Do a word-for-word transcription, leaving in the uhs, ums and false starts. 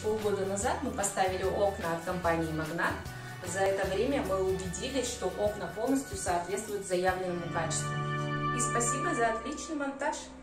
полгода назад мы поставили окна от компании «Магнат». За это время мы убедились, что окна полностью соответствуют заявленному качеству. И спасибо за отличный монтаж!